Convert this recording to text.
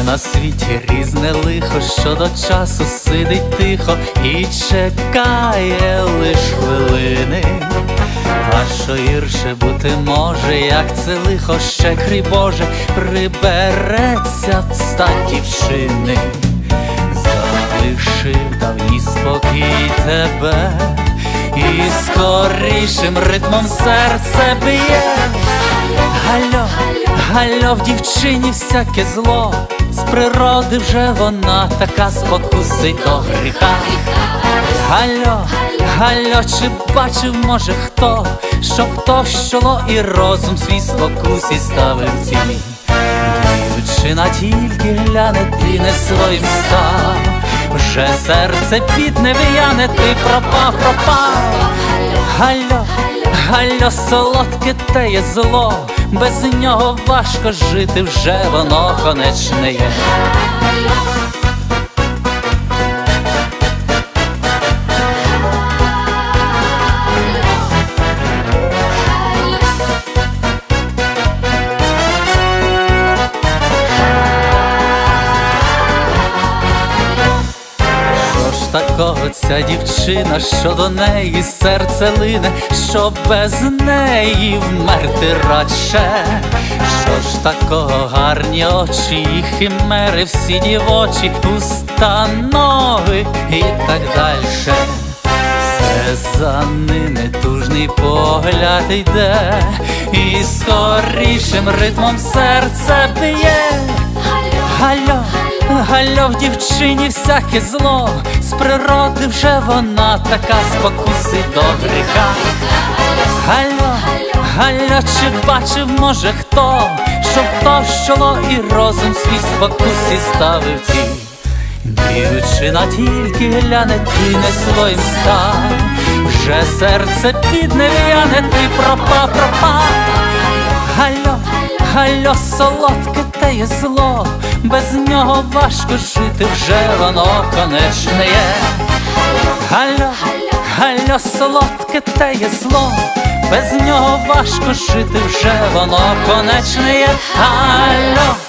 на світі різне лихо, що до часу сидить тихо і чекає лиш хвилини. А що гірше бути може, як це лихо ще, крій Боже, прибереться в стать дівчини. Залишив давній спокій тебе, і скорішим ритмом серце б'є. Галло, галло, в дівчині всяке зло, з природи вже вона така, спокусить до гріха. Галло, галло, чи бачив, може, хто, щоб то щоло і розум свій спокусі ставив ціль? Дівчина тільки гляне, ти не своїм став, вже серце підне вияне, ти пропав, пропав. Галло, галло, солодке те є зло, без нього важко жити, вже воно конечне є. Такого ця дівчина, що до неї серце лине, що без неї вмерти радше. Що ж такого гарні очі, і химери всі дівочі, уста, ноги і так дальше. Все за ними тужний погляд йде, і скорішим ритмом серце б'є. Галло, галло, в дівчині всяке зло, з природи вже вона така, спокусить до гріха. Галло, галло, чи бачив, може, хто, щоб то щоло і розум свій спокусі ставив ціль? Дівчина тільки гляне, ти не своїм став, вже серце підне вияне, ти пропав, пропав. Галло, галло, солодке те є зло, без нього важко жити, вже воно конечне є. Галло, галло, солодке те є зло, без нього важко жити, вже воно конечне є. Галло.